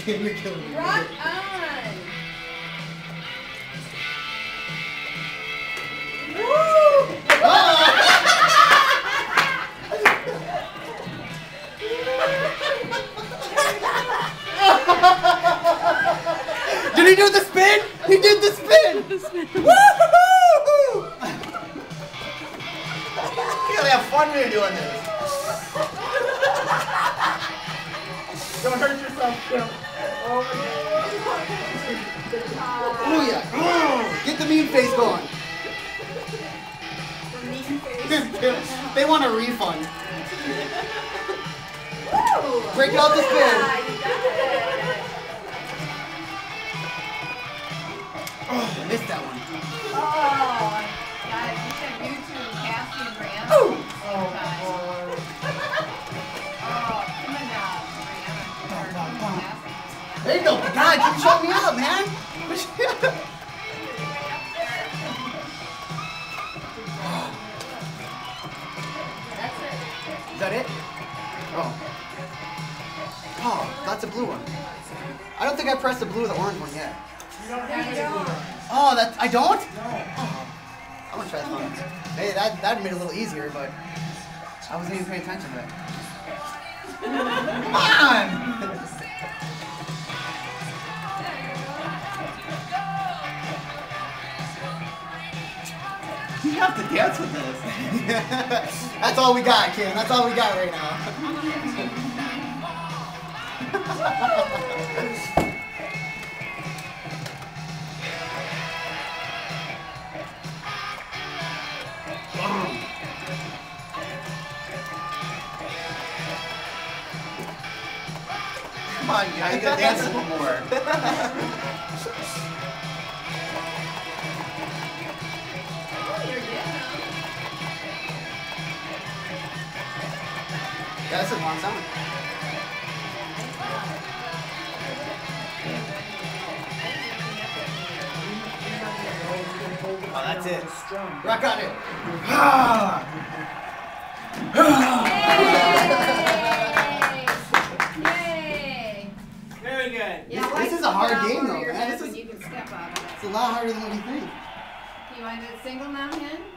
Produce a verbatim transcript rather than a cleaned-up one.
You're killing me. Rock on! Woo! Ah! Did he do the spin? He did the spin! Woo-hoo-hoo! You gotta have fun when you're doing this. Don't hurt yourself, Kim. Oh, Oh yeah. Oh, get the mean face going. The mean face. They want a refund. Woo! Break out the spin. Yeah, you got it. Oh, I missed that one. Oh, God, you said you two, Cassie and Brianna. Oh. Oh, come on now, Brianna. There you go. God, you shut me up, man. That's it. Is that it? Oh. Oh, that's a blue one. I don't think I pressed the blue or the orange one yet. You don't No, have you any don't. glue. Oh, that I don't? No. Oh. I want to try this one. Hey, that that made it a little easier, but I wasn't even paying attention to it. Come on! You have to dance with this. That's all we got, Kim. That's all we got right now. Come on, guys. You gotta dance a little more. Oh, you're getting them. Yeah, this is one song. Oh, that's it. Rock on it. Yay! Yay! Very good. Yeah, This- why this is a sit hard down game, over though, your man. head This when is- you can step out of It's it. a lot harder than what you think. You want to do a single now, Hen?